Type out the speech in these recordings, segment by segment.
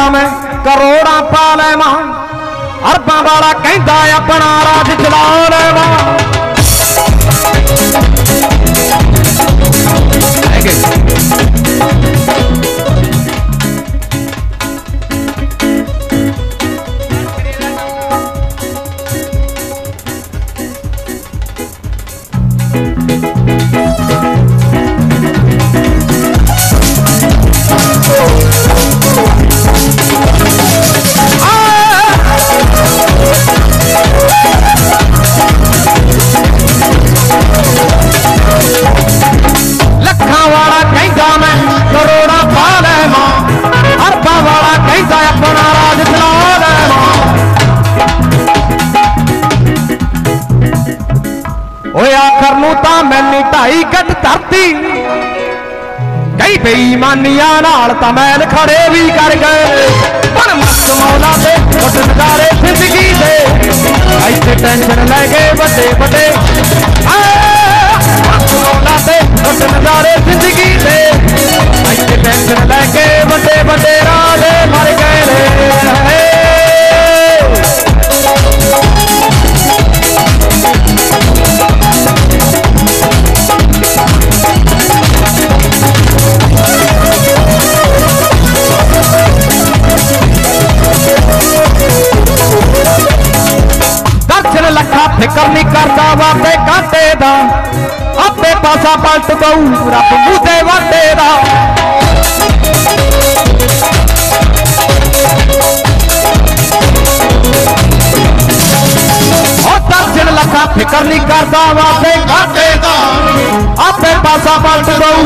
मैं करोड़ा पा लेवा, अरबां वाला कहंदा अपना राज चला लेवा। मैनी ढाई गज धरती कई बेईमानियां नाल तां मैल खड़े भी कर गए, पर मस्त मौला दे उठ नज़ारे जिंदगी दे, ऐसे टेंशन ले गए बड़े बड़े, मस्त मौला दे उठ नज़ारे जिंदगी दे, ऐसे टेंशन ले गए बड़े बड़े राजे मर गए रे। फिकर नहीं करता वादे काटे दा, आपे पासा पलट दऊ रब मुझे वादे दा। दर्जन लखा फिकर नहीं करता वादे काटे दा, आपे पासा पलट दऊ,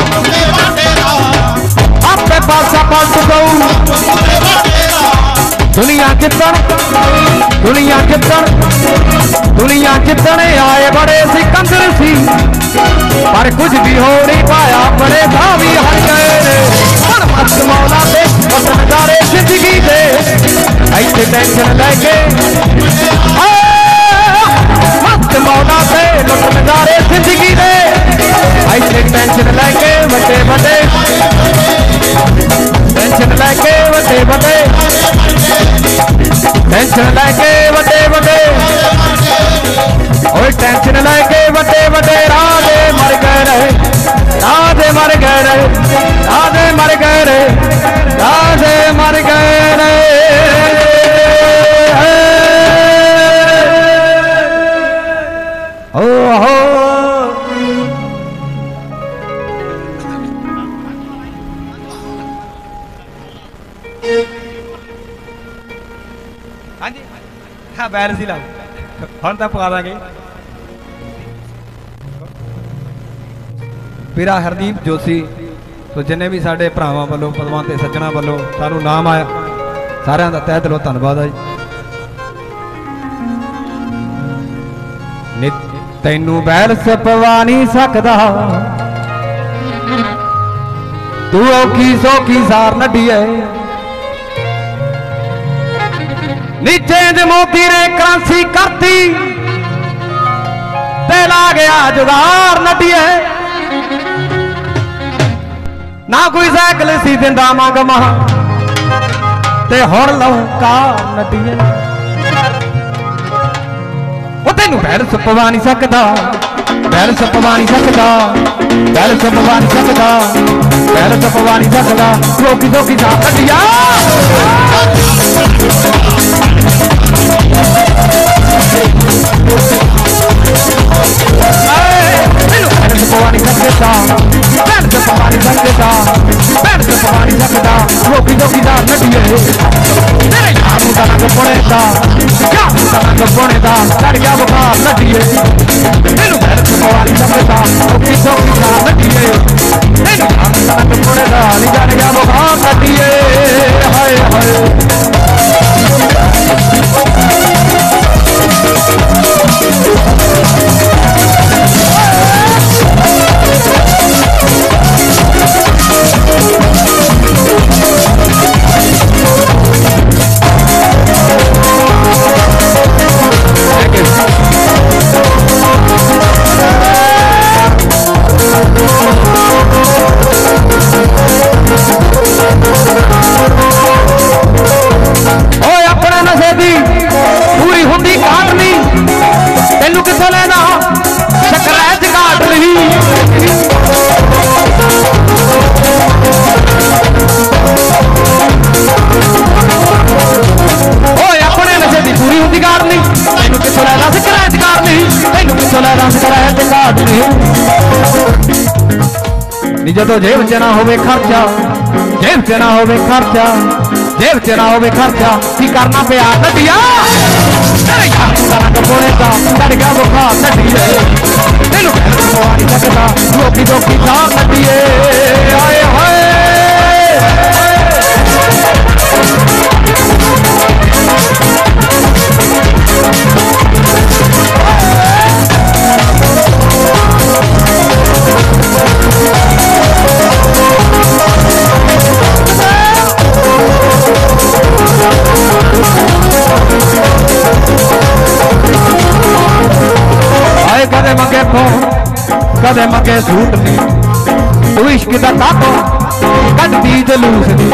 आपे पासा पलट दऊ। दुनिया जितन दुनिया जितन दुनिया जितने आए बड़े सिकंदर सी, पर कुछ भी हो नहीं पाया बड़े भावी हर गए। पर मस्त मौला दे उठ नज़ारे जिंदगी दे, ऐसे टेंशन लेके मस्त मौला दे उठ नज़ारे जिंदगी दे, ऐसे टेंशन लेके बड़े बड़े, टेंशन लेके बड़े बड़े, टेंशन लेके बड़े बड़े, ओए टेंशन लेके बड़े बड़े राजे मर गए रहे, राजे मर गए रहे, राजे मर गए रहे, राजे मर गए रहे। ओहो हाँ जी हाँ बैर सी लाओ हम तो पका देंगे। पीरा हरदीप जोशी तो जिन्हें भी साढ़े भरावां वालों पदवान ते सज्जणा वालों सानू नाम आया, सारिਆਂ ਦਾ तह दिलों धन्नवाद है जी। तैनू बैर सपवा नहीं सकदा, तू औखी सौखी सार नड्डिए, नीचे दे मोती ने क्रांसी करती ते ला गया जुगार नड्डिए, ना कोई साइकिल सी दिंदा मंग महा ते हुण लऊं कार नड्डिए। ओ तैनू बैर सपवा नहीं सकदा, बैर सपवा नहीं सकदा, बैर सपवा नहीं सकदा, बैर सपवा नहीं सकदा, सौखी सौखी सार नड्डिया। पवानी सकता बैठ से पवानी सकता, बैठ से पवानी सकता, रोकी रोकी दार नड्डिए, तेरे यार मुझा रंग पड़ेगा, क्या मुझा रंग पड़ेगा, चढ़ गया बुखार नड्डिए, तेनू बैठ से पवानी सकता, रोकी रोकी दार नड्डिए, तेनू यार मुझा रंग पड़ेगा, चढ़ गया बुखार नड्डिए। हाय हाय जदों जेब च ना होवे खर्चा, जेब च ना होवे खर्चा, जेब च ना होवे खर्चा, की करना पिया नदिया तेरे यार दा रंग पोने दा चढ़ गया बुखार नदिए तेनू पैर पवा नहीं सकदा रोकी रोकी था नदिए आए हाय कदे मंगे फोन कदे मंगे सूट नहीं तू इश्क दा काटो कदती जलूस दी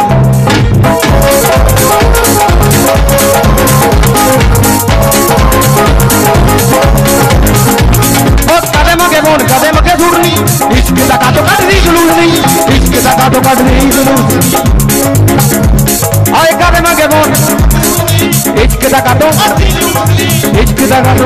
कदे मंगे फोन कदे मंगे सूट नहीं इश्क दा काटो कदती जलूस नहीं इश्क दा काटो कदती जलूस आए कदे मंगे फोन इश्क दा काटो इश्क दा काटो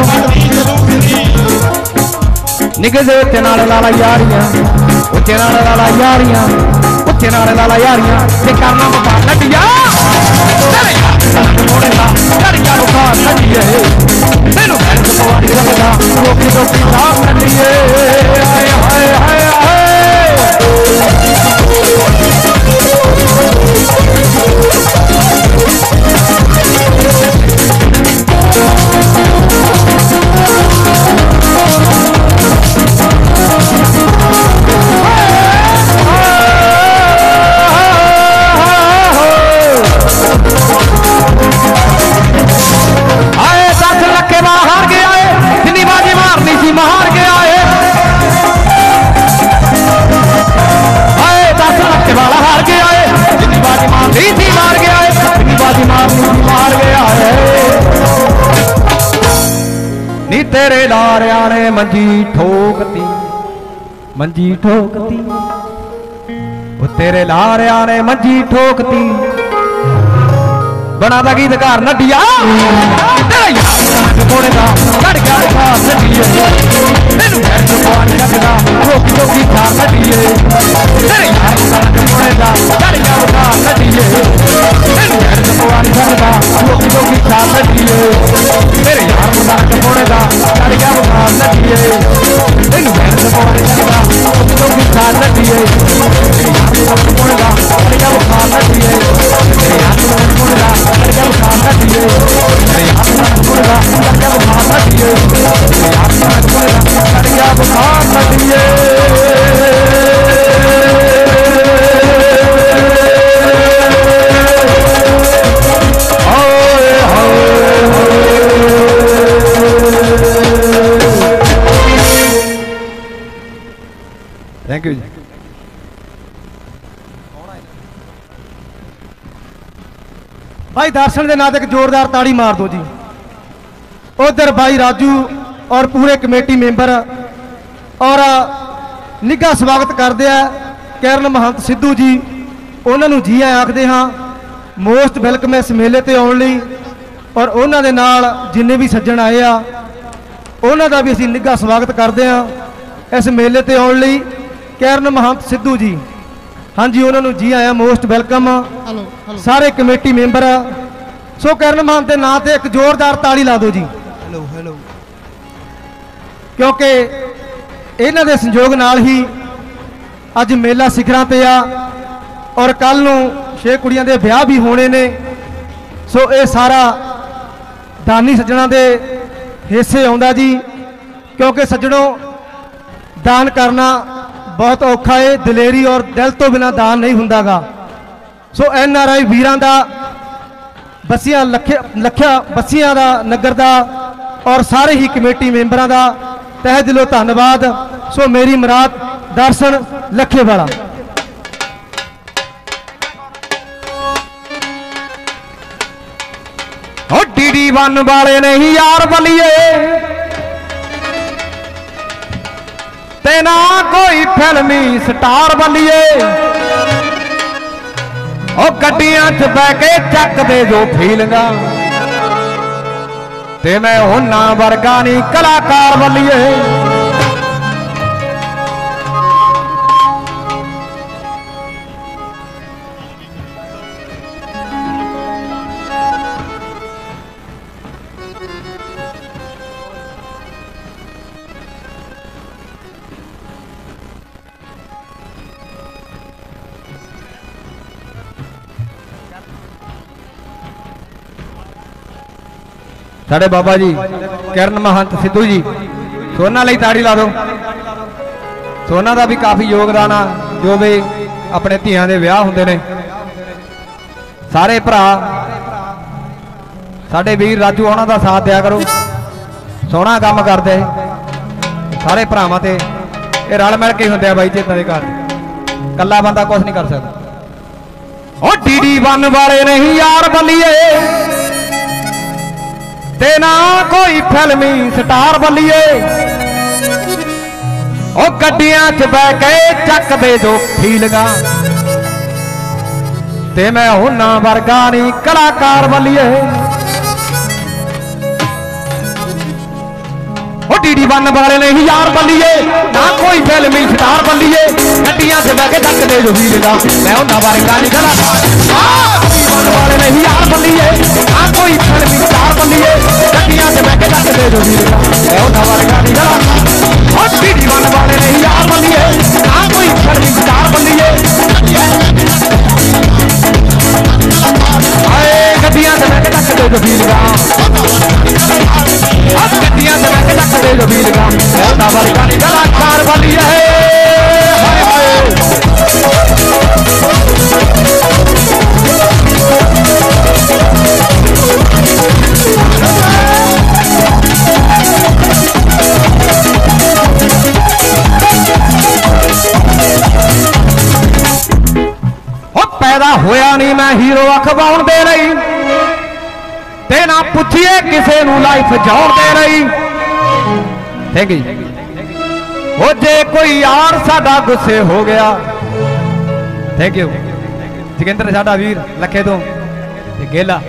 निकले उत्ते नाल लाला यारियां उत्ते नाल लाला यारियां उत्ते नाल लाला यारियां ते करना मुका नटिया तेरे यार मोड़े दा चढ़िया बुखार नटिए तेनू पैर पवा नहीं सकदा रोकी रोकी साफ नटिए हाय हाय हाय नी तेरे लारिया ने मंजी ठोकती मंजी ठोकती वो तेरे लारिया ने मंजी ठोकती बना दा गीत घर नडिया तेरा यार थोड़े दा चढ़ गया बुखार नडिए तेनू पैर पवा नहीं सकदा रोकी रोकी खार नडिए तेरे यार थोड़े दा चढ़ गया बुखार नडिए तेनू पैर पवा नहीं सकदा रोकी रोकी खार नडिए तेरे यार थोड़े दा चढ़ गया बुखार नडिए तेनू पैर पवा नहीं सकदा रोकी रोकी खार नडिए तेरे यार थोड़े दा चढ़ गया बुखार नडिए तेरे यार थोड़े दा करके बुखार नटिए तेरे हाथ में छुड़ेगा करके बुखार नटिए तेरे हाथ में छुड़ेगा करके बुखार नटिए थैंक यू जी भाई दर्शन के नाम एक जोरदार ताड़ी मार दो जी। उधर भाई राजू और पूरे कमेटी मेंबर और निघा स्वागत करते हैं कैरन महंत सिद्धू जी उन्होंने जी आखते हाँ मोस्ट वेलकम इस मेले ते आने लई और उन्होंने नाल जिन्ने भी सज्जन आए आ उन्हों का भी असीं निघा स्वागत करते हैं इस मेले ते आने लई कैरन महंत सिद्धू जी हाँ जी उन्होंने जी आया मोस्ट वेलकम सारे कमेटी मेंबर सो कैरन महंत के नाम से एक जोरदार ताड़ी ला दो जी। हेलो हेलो क्योंकि इन्हां दे संयोग नाल ही अज मेला सिखरां ते आ और कल नूं 6 कुड़ियां दे ब्याह भी होने ने सो ये सारा दानी सज्जणा दे हिस्से आउंदा जी क्योंकि सज्जणों दान करना बहुत औखा है दलेरी और दिल तो बिना दान नहीं हुंदागा सो NRI वीरां दा बसियां लख्या बसियां दा नगर दा और सारे ही कमेटी मेंबरां दा तह दिलों धन्नवाद। सो मेरी मुराद दर्शन लखे वाला DD1 वाले नहीं यार बलिए ते ना कोई फिल्मी स्टार बलिए और गड्डियां च बह के चकदे जो फीलिंगा ते मैं होना वर्गा नहीं कलाकार बलिए साढ़े बाबा जी किरण महंत सिद्धू जी सोना लई ताड़ी ला दो। सोना का भी काफ़ी योगदान आ जो भी अपने धियां दे विआह हुंदे ने। सारे भरा साढ़े वीर राजू उन्हां दा साथ दिया करो, सोहना काम करते सारे भरावां ते ये रल मिल के हुंदे आ बाई चेता दे घर, कल्ला बंदा कुछ नहीं कर सकता। ओ टीडी वन वाले नहीं यार बल्लिए ते ना कोई फिल्मी स्टार बल्लिए, ओ गड्डियां च बह के चक दे जो फीलगा ते मैं हुन्ना वर्गा नहीं कलाकार बल्लिए। ओ टीडी वन वाले नहीं यार बल्लिए ना कोई फिल्मी स्टार बल्लिए, गड्डियां च बह के चक दे जो फीलगा मैं हुन्ना वर्गा नहीं कलाकार वाले नहीं यार बल्लिए ना कोई फिल्मी स्टार बल्लिए, गड्डियां च बह के चक दे जो फीलगा मैं हुन्ना वर्गा नहीं कलाकार। ओ टीडी वन वाले नहीं यार बल्लिए ना कोई फिल्मी स्टार बल्लिए, गड्डियां से मैं तक दे जो फीलगा गड्डियां से मैं तक दे जो फीलगा ऐसा वर्गा नहीं कलाकार वाली है। पैदा होया नहीं मैं हीरो अखबाउण दे रही ते ना पुछिए किसे नू लाइफ जाउण दे रही। ठीक है हो जे कोई यार साडा गुस्से हो गया, थैंक यू जगिंदर साडा वीर लखे तो गेला।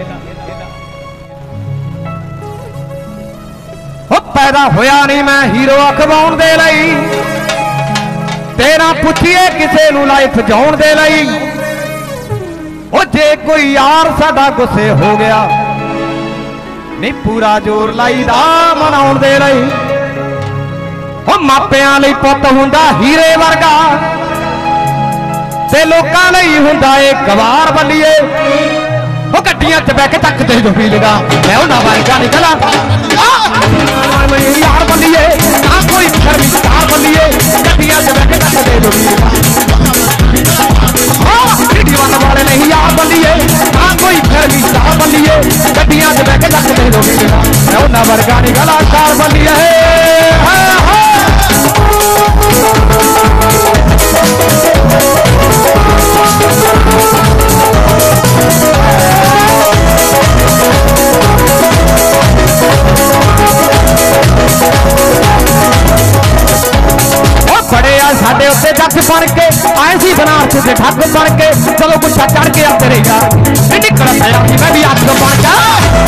हो पैदा होया नहीं मैं हीरो अखबाउण दे रही ते ना पुछिए किसे नू लाइफ जाउण दे रही। ओ जे कोई यार साडा गुस्से हो गया नहीं पूरा जोर लाईदा मनाउण दे रही। ओ मापियां लई पुੱਤ हुंदा हीरे वर्गा ते लोकां लई हुंदा ए गवार बल्लिए, ओ गड्डियां च बैठ के तक दे जो फीलगा मैं हुंदा वर्गा नहीं कला यार बल्लिए ना कोई फिल्मी स्टार बल्लिए, गड्डियां च बैठ के तक दे जो फीलगा टीडी वन वाले नहीं यार बल्लिए ना कोई फिल्मी स्टार बल्लिए, गड्डियां च बैठ के तक दे जो फीलगा मैं हुंदा वर्गा नहीं कलाकार बल्लिए। बड़े आ साडे उत्ते जग बन के आए सी बनारस के ठग बन के चलो गुस्सा चढ़ के आते रही यार निकल पाया मैं भी अग बन जा।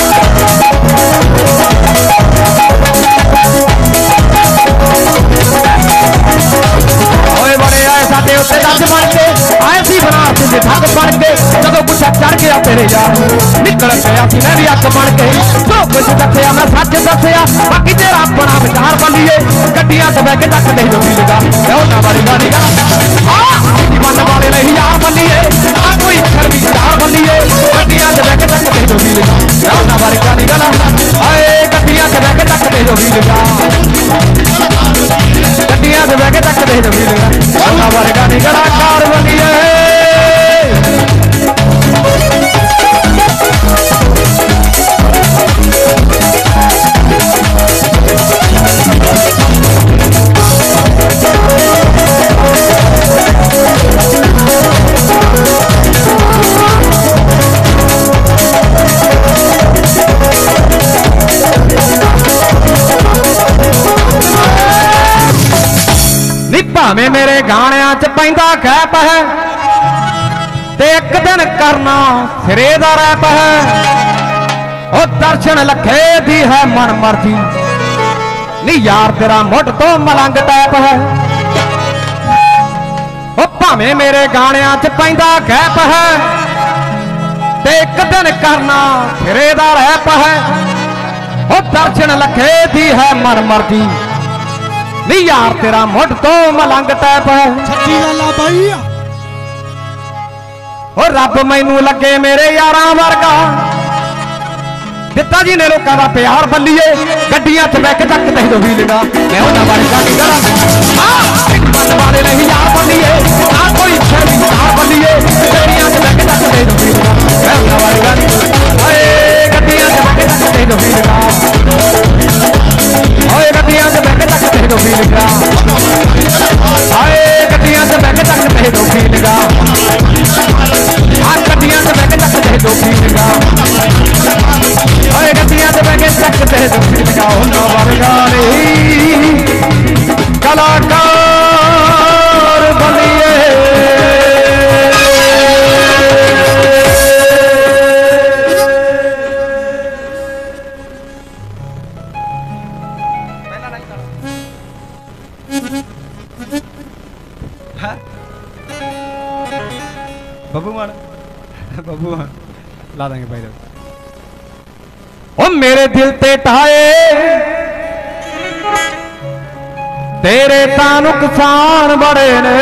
बड़े आए साडे उत्ते जग बन के आए सी बनारस के ठग बन के चलो गुस्सा चढ़ के आते रही यार निकल गया सी मैं भी अग बन के जो कुछ दसिया मैं सच दसिया बाकी तेरा अपना विचार बल्लिए, गड्डियां से बह के तक दे जो फीलगा मन वाले नहीं यार बल्लिए ना कोई फिल्मी स्टार बल्लिए, गड्डियां से बह के तक दे जो फीलगा वर्गा नहीं गला गड्डियां से बह के तक दे जो फीलगा गड्डियां से बह के तक दे जो फीलगा वर्गा नहीं गला कार बल्लिए। भावें मेरे गाणियां च पैंदा कैप है ते एक दिन करना सिरे दा रैप है, ओ दर्शन लखे दी है मन मर्जी नी यार तेरा मुठ तो मलंग टैप है। ओ भावें मेरे गाणियां च पैंदा कैप है ते एक दिन करना सिरे दा रैप है, ओ दर्शन लखे दी है मन मर्जी नी यार तेरा मुठ तो मलंग टैप है। सच्ची गल आ भाई ओ रब मैनू लगे मेरे यारां वर्गा ਦਿੱਤਾ ਜੀ ਨੇ ਲੋਕਾਂ ਦਾ ਪਿਆਰ ਬੱਲੀਏ ਗੱਡੀਆਂ 'ਚ ਬਹਿ ਕੇ ਤੱਕ ਤੈਨੂੰ ਵੀ ਲਗਾ ਮੈਂ ਉਹਨਾਂ ਬਾਰੇ ਗੱਲ ਕਰਾਂ ਇੱਕ ਬੰਦ ਵਾਲੇ ਨਹੀਂ ਯਾਰ ਬੱਲੀਏ ਨਾ ਕੋਈ ਛੇੜੀ ਯਾਰ ਬੱਲੀਏ ਗੱਡੀਆਂ 'ਚ ਬਹਿ ਕੇ ਤੱਕ ਤੈਨੂੰ ਵੀ ਲਗਾ ਮੈਂ ਉਹਨਾਂ ਬਾਰੇ ਗੱਲ ਓਏ ਗੱਡੀਆਂ 'ਚ ਬਹਿ ਕੇ ਤੱਕ ਤੈਨੂੰ ਵੀ ਲਗਾ ਓਏ ਗੱਡੀਆਂ 'ਚ ਬਹਿ ਕੇ ਤੱਕ ਤੈਨੂੰ ਵੀ ਲਗਾ ਓਏ ਗੱਡੀਆਂ 'ਚ ਬਹਿ ਕੇ ਤੱਕ ਤੈਨੂੰ ਵੀ ਲਗਾ ਆ ਗੱਡੀਆਂ 'ਚ ਬਹਿ ਕੇ ਤੱਕ ਤੈਨੂੰ ਵੀ ਲਗਾ ਓਏ ਗੱਡੀਆਂ 'ਚ ਬਹਿ ਕੇ ਤੱਕ ਤੈਨੂੰ ਵੀ ਲਗਾ ਉਹਨਾਂ ਵਰਗਾ ਨਹੀਂ ਕਲਾਕਾਰ ਬਣੀਏ बब्बू मान ला देंगे भाई ओ मेरे दिल ते टाए तेरे तां नुकसान बड़े ने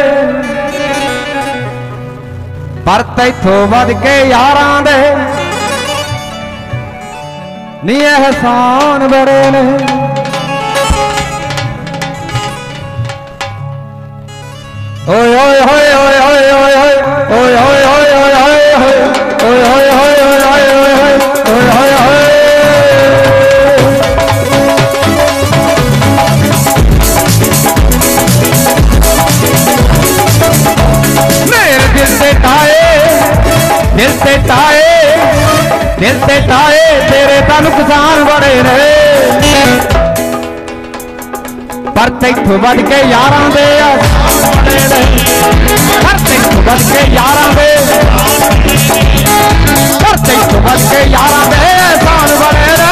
पर तैथों वध के यारां दे नी एहसान बड़े ने ओए ओए ओए ओए ओए ओए ओए ओए ओए ओए ओए ओए ओए मेरे दिल से टाए तेरे तां नुकसान बड़े ने पर तैथों वध के यारां दे पर तैथों वध के यारां दे पर तैथों वध के यारां दे एहसान बड़े ने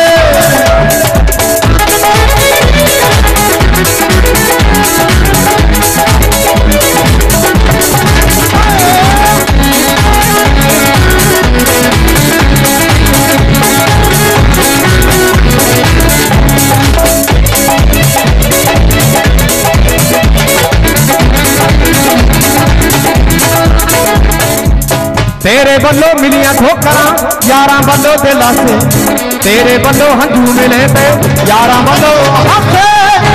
तेरे बल्लों मिलियां ठोकरां यारां बल्लों ते लासे तेरे बल्लों हंझू मिले ते यारां बल्लों हासे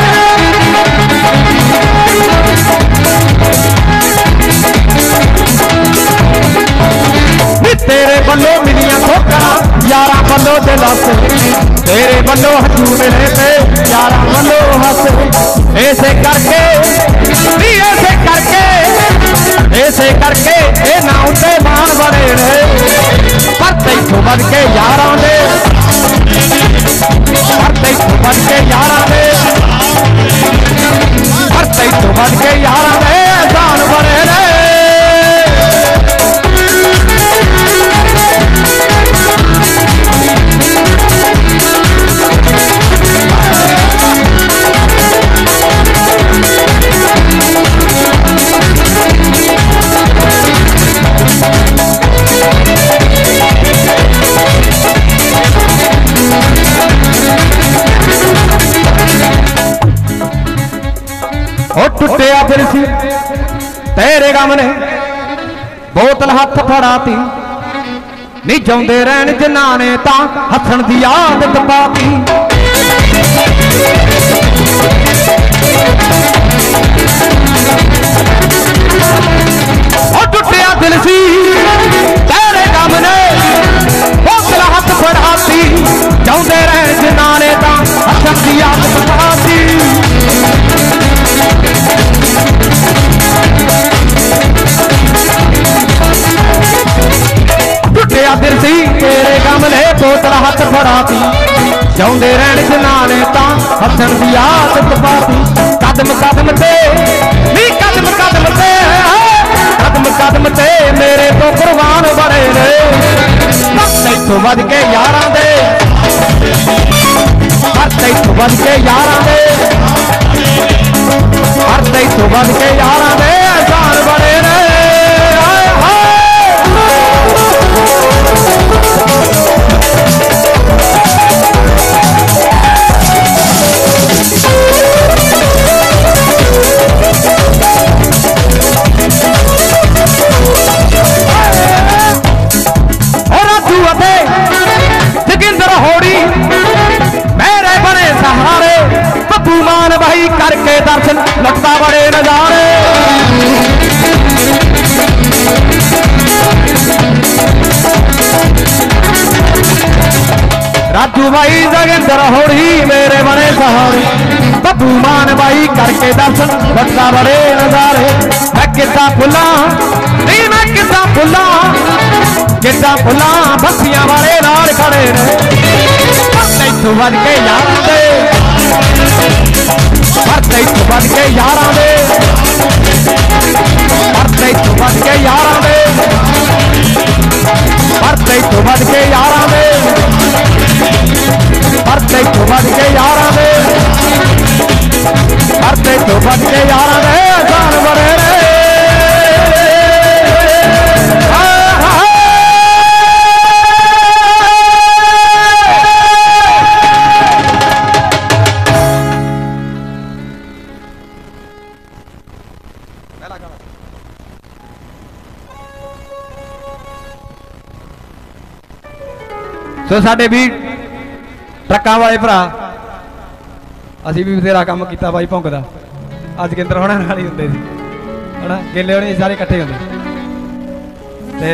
तेरे बल्लों मिलियां ठोकरां यारां बल्लों ते लासे तेरे बल्लों हंझू मिले ते यारां बल्लों हासे ऐसे करके ये ना उते मान बड़े ने पर तैथों वध के यारां दे पर तैथों वध के यारां दे पर तैथों वध के यारां दे एहसान बड़े ने टुटिया फिर सी तेरे गम ने बोतल हथ फड़ाती नी जाउंदे रहन जिन्ना ने तां हथन दी आदत पाती टुटिया दिल सी तेरे गम ने बोतल हथ फड़ाती जाउंदे रहन जिन्ना ने तां हथन दी आदत पाती टुटिया दिल सी तेरे गम ने बोतल हथ फड़ाती जाउंदे रहन जिन्ना ने तां हथन दी आदत पाती कदम कदम ते नी कदम कदम ते कदम कदम ते मेरे तो कुर्बान बड़े ने तैथों वध के यारां दे पर तैथों वध के यारां दे पर तैथों वध के यारां दे एहसान बड़े ने राजू भाई जोगिंदर होड़ी मेरे बने सहारे बब्बू मान भाई करके दर्शन बता बड़े नजारे मैं किदा फुला नहीं मैं किदा फुला बस्सियां वाले नाल खड़े ने तैथों बन के यारां दे तैथों बन के यारां दे तैथों बन के यारां दे तैथों बन के यारां दे तैथों बन के यारां दे तैथों बन के यारां दे जान बड़े रे तो साडे भी ट्रक्कां वाले भरा असीं भी बथेरा काम किया भाई भौंक दा अज केंद्र होना नाल ही हुंदे सी है ना गेले होने सारे इकट्ठे होंदे ते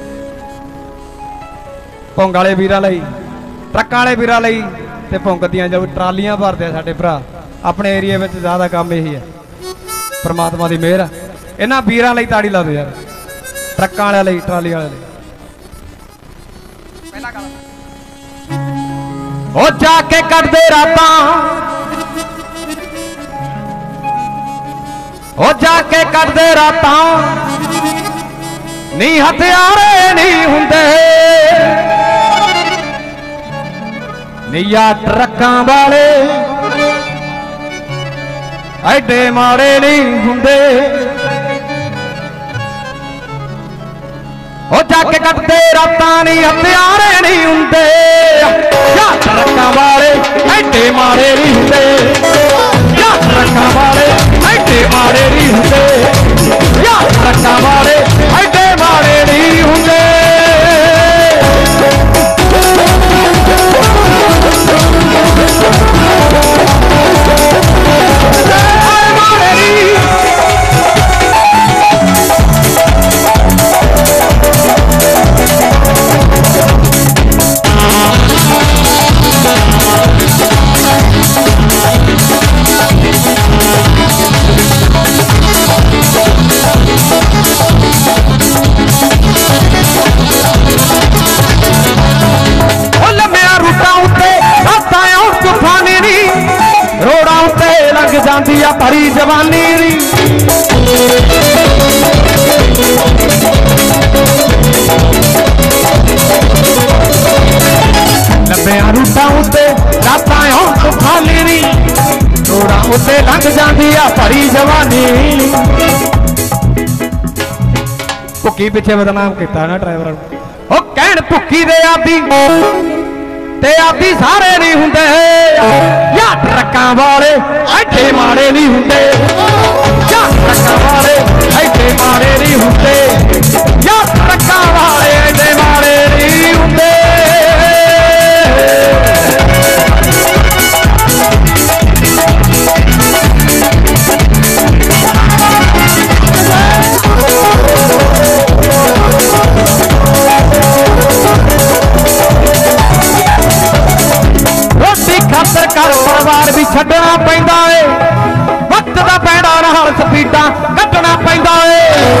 भौंक वाले वीरां लई ट्रक्कां वाले वीरां लई ते भौंक दियां जो ट्रालियां भरदे साडे भरा अपने एरिया में ज़्यादा काम यही है परमात्मा की मेहर इन्हां वीरां लई ताड़ी ला दो यार ट्रक्कां वाले लई ट्राली वाले लई ओ जाके कटदे रातां ओ जाके कटदे रातां नी हथियारे नहीं हुंदे निया ट्रक्कां वाले ऐडे माड़े नहीं हुंदे ओ जाके कटदे रातां नी हथियारे नहीं हुंदे या ट्रक्कां वाले ऐडे माड़े नहीं हुंदे या ट्रक्कां वाले ऐडे माड़े नहीं हुंदे या ट्रक्कां वाले ऐडे माड़े नहीं हुंदे जाती आ भरी जवानी लंबिया रूटा उत्ते रातां तूफानी रोड़ा उत्ते लंघ जाती आ भरी जवानी भुक्की पिछे बदनाम किया ना ड्राइवर ओ कहण भुक्की दे आदी ते आदी सारे नहीं हुंदे या ट्रक्कां वाले ऐडे माड़े नहीं हुंदे या ट्रक्कां वाले ऐडे माड़े नहीं हुंदे या ट्रक्कां वाले ऐडे माड़े नहीं हुंदे खातर घर परिवार भी छड्डना पैंदा है वक्त दा पैड़ा नाल स्पीडां कड्डना पैंदा है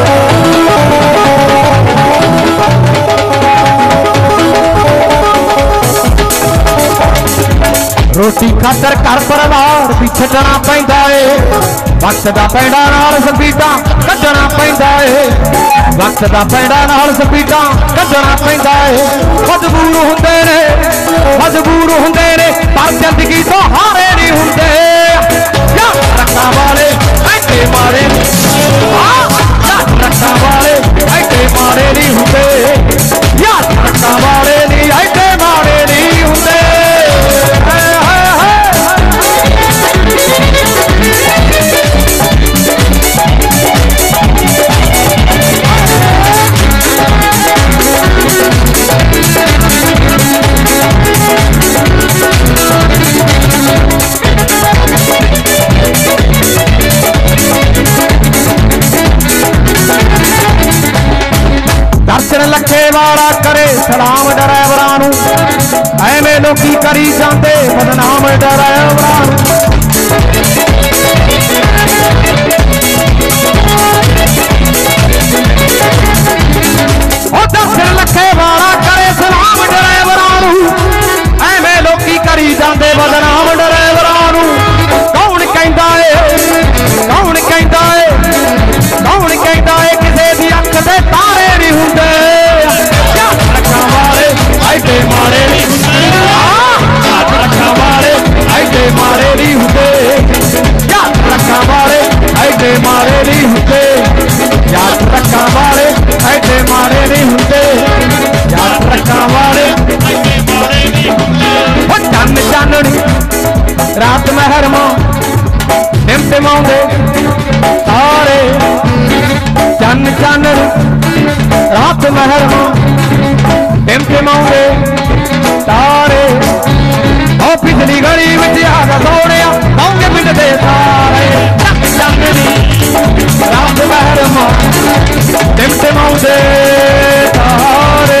रोटी खातर घर परिवार भी छड्डना पैंदा है वक्त दा पैड़ा नाल स्पीडां कड्डना पैंदा है वक्त दा पैड़ा नाल स्पीडां कड्डना पैंदा है मजबूर हुंदे ने पर जिंदगी तो हारे नहीं हुंदे या ट्रक्कां वाले ऐडे माड़े या ट्रक्कां वाले ऐडे माड़े नहीं हुंदे या ट्रक्कां वाले नहीं ऐडे माड़े नहीं हुंदे दर्शन लखे वाला करे सलाम ड्राइवरां नूं एवें लोकी करी जांदे बदनाम ड्राइवरां ओ दर्शन लखे वाला करे सलाम ड्राइवरां नूं एवें लोकी करी जांदे बदनाम ड्राइवरां नूं कौन कहंदा है कौन कहंदा है कौन कहंदा है किसे दी अख दे तारे नहीं हुंदे रखा वाले ऐडे मारे नहीं हुंदे रखा वाले ऐडे मारे नहीं हुंदे रखा वाले ऐडे मारे नहीं हुंदे याद रखा वाले ऐडे मारे नहीं हुंदे याद रखा वाले ऐडे मारे नहीं हुंदे ओ चन्न चाननी रात महरमा टिमटिमाउंदे तारे चन्न चाननी रात महरमा टिमटिमाउंदे तारे ओ पिछली गली विच आगा सोहणिया सौंगे पिंड दे सारे चाननी रात महरमा टिमटिमाउंदे तारे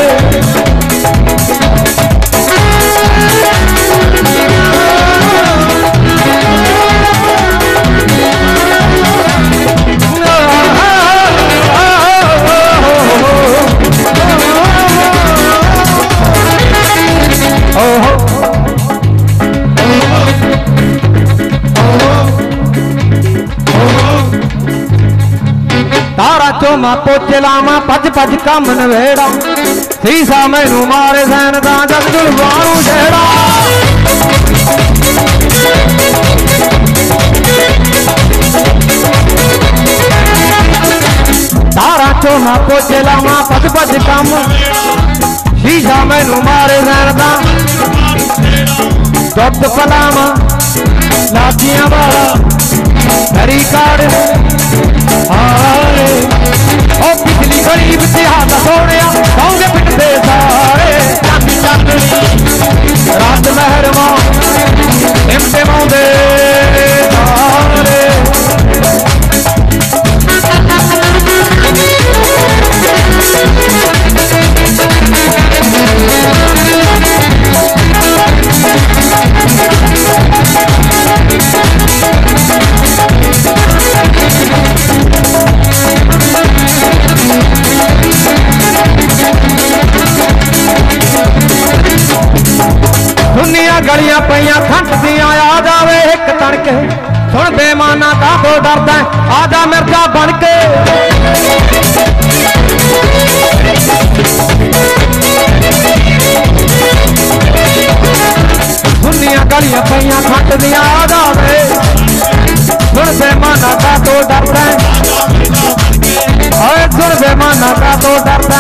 तारा चोमा पोचे लावा भज भज कम नवेड़ा सीसा मैनू मारे सैन दा जग जुलवानू छेड़ा तारा चोमा पोचे लावा भज भज कम सीसा मैनू मारे सैन दा दुध पलावा लाचियां वाला हरी काड़ हारे ओ पिछली गली विच हाथ सोहणिया सौंगे पिटदे सारे चांदी चांदनी रात महरमा टिमटिमाउंदे तारे दुनिया गलियां पईयां खंड दियां आ जावे एक तड़के सुन बेमाना का तो डरदा आजा मिर्जा बन के दुनिया गलियां पईयां खंड दियां आ जावे सुन बेमाना का तो डरदा सुन बेमाना का तो डरदा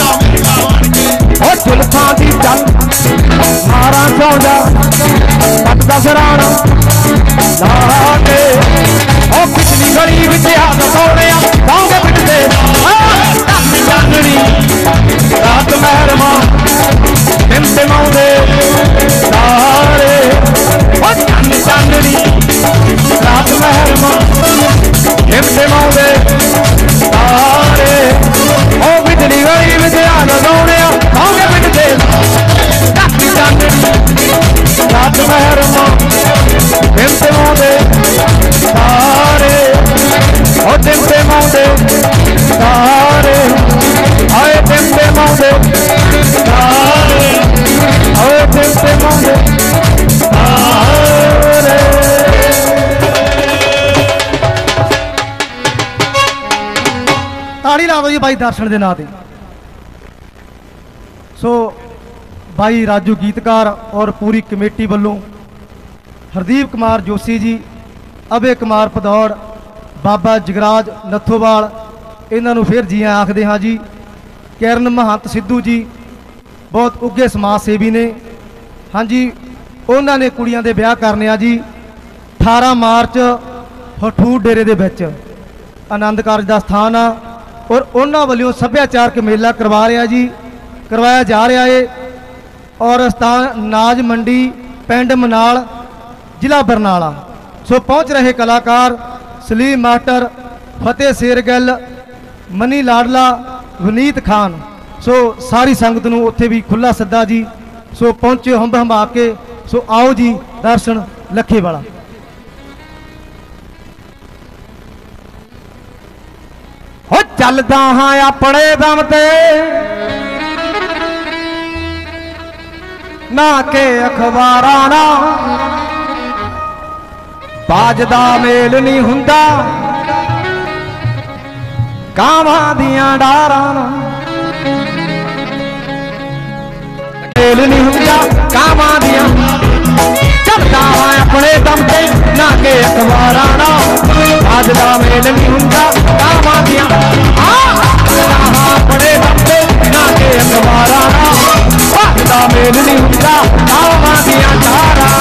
ओ जुल्फां दी चल मारा चौंदा पट दा सराणा लाके ओ पिछली गली विच हाथ सोहणिया सौंगे पिटदे चाननी रात महरमा टिमटिमाउंदे तारे ओ चन्न चाननी रात महरमा टिमटिमाउंदे तारे ओ पिछली गली विच हाथ सोहणिया सौंगे पिटदे रात महरमा टिमटिमाउंदे तारे ओ टिमटिमाउंदे तारे आए टिमटिमाउंदे तारे आए टिमटिमाउंदे तारे ताड़ी ला दो जी भाई दर्शन के नाम से सो भाई राजू गीतकार और पूरी कमेटी वालों हरदीप कुमार जोशी जी अभय कुमार भदौड़ बाबा जगराज नथोवाल इन्हों फिर जी आखते हाँ जी किरण महंत सिद्धू जी बहुत उगे समाज सेवी ने हाँ जी उन्होंने कुड़ियां दे ब्याह करने जी 18 मार्च हठूर डेरे दे विच आनंद कारज का स्थान आ और उन्होंने वालों सभ्याचारक मेला करवाया जा रहा है और स्थान नाज मंडी पिंड मनाल जिला बरनाला। सो पहुँच रहे कलाकार सलीम मास्टर फतेह शेर गिल मनी लाडला वनीत खान। सो सारी संगत नूं उत्थे भी खुला सद्दा जी। सो पहुंचे हंब हंबा के। सो आओ जी दर्शन लखे वाला। हो चलदा हाँ अपने दम ते ना के अखबारां ना बाजदा मेल नहीं हुंदा कावां दियां डारां ना मेल नहीं हुंदा कावां दियां चलदा हाँ अपने दम ते ना के अखबारां ना बाजदा मेल नहीं हुंदा कावां दियां चलदा हाँ अपने दम ते ना के अखबारां ना बाजदा मेल नहीं हुंदा कावां दियां डारां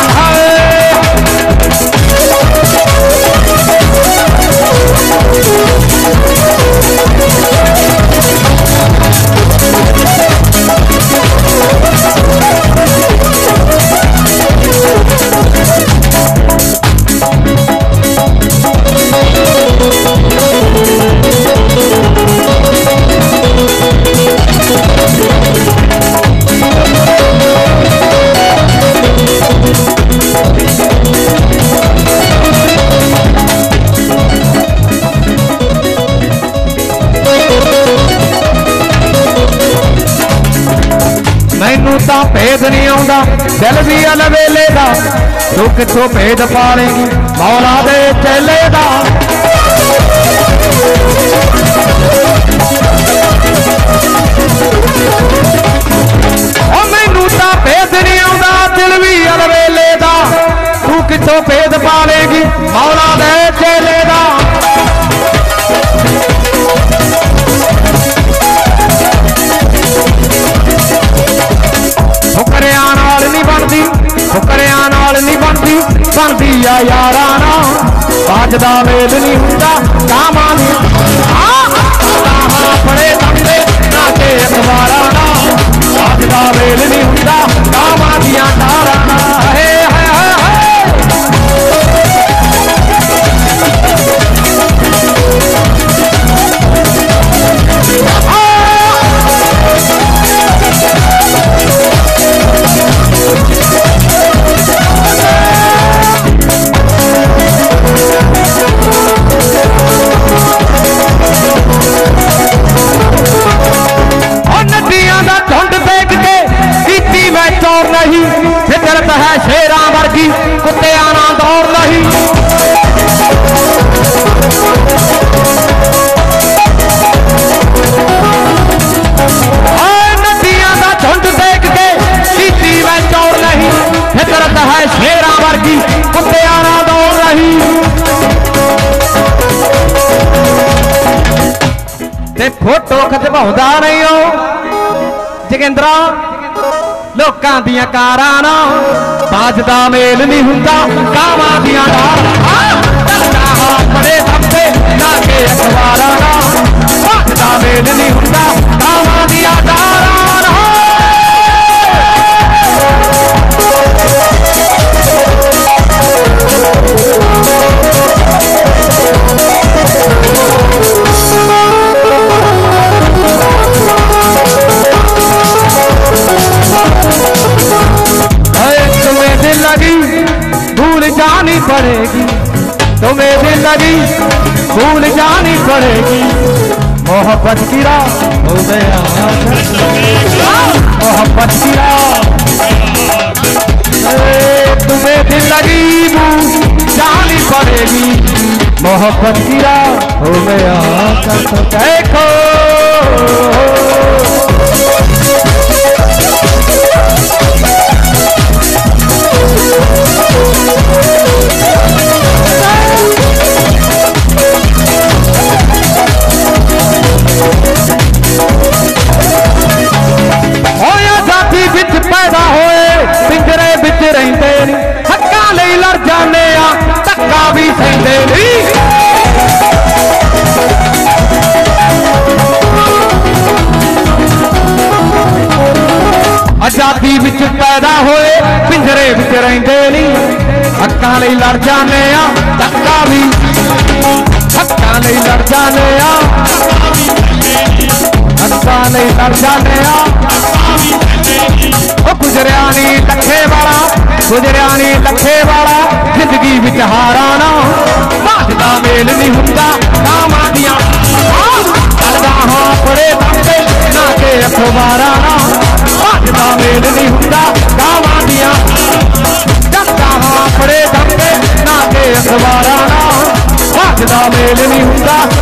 मैनू तो भेद नहीं आउंदा दिल भी अलवेले दा तू किथों भेद पालेगी मौला दे चेले दा मैनू तो भेद नहीं आउंदा दिल भी अलवेले दा तू किथों भेद पालेगी मौला दे चेले दा फुकरिया नाल नहीं बनती फुकरिया नाल नहीं बनती बनती आ यारा ना बाजदा मेल नहीं हुंदा कावां अपने दंदे ना के अखबारां ना बाजदा मेल नहीं हुंदा कावां दियां डारां ना नहीं फितरत है शेरां वर्गी कुत्ते आना दौर नहीं नदियां दा झुंड देख के कीती मैं चौर नहीं फितरत है शेरां वर्गी कुत्ते आना दौर नहीं ते फोटो खिचवाउंदा नहीं हो जगिंद्रा लोकां दियां कारां ना बाजदा मेल नहीं हुंदा कावां दियां डारां चलदा अपने दम ते ना के अखबारां ना बाजदा मेल नहीं हुंदा कावां दियां डारां भूल जानी पड़ेगी तुम्हें भी लगी भूल जानी पड़ेगी मोहब्बत की राह हो गया मोहब्बत की राह तुम्हें भी लगी भूल जानी पड़ेगी मोहब्बत की राह हो गया देखो पैदा होए पिंजरे बिच रहिंदे नी हक्कां लई लड़ जाने आ धक्का भी सहिंदे नी आजादी बिच पैदा होए पिंजरे बिच रहिंदे नी हक्कां लई लड़ जाने आ धक्का भी हक्कां लई लड़ जाने आ जज्बा नहीं लग जाने गुजरिया नहीं लखे वाला गुजरिया नहीं लखे वाला जिंदगी विच हाराना भाजदा मेल नहीं हुंदा कामां दियां चलदा हां बड़े दंगे ना के अखबारां ना भाजदा मेल नहीं हुंदा कामां दियां चलदा हां बड़े दंगे ना के अखबारां ना भाजदा मेल नहीं हुंदा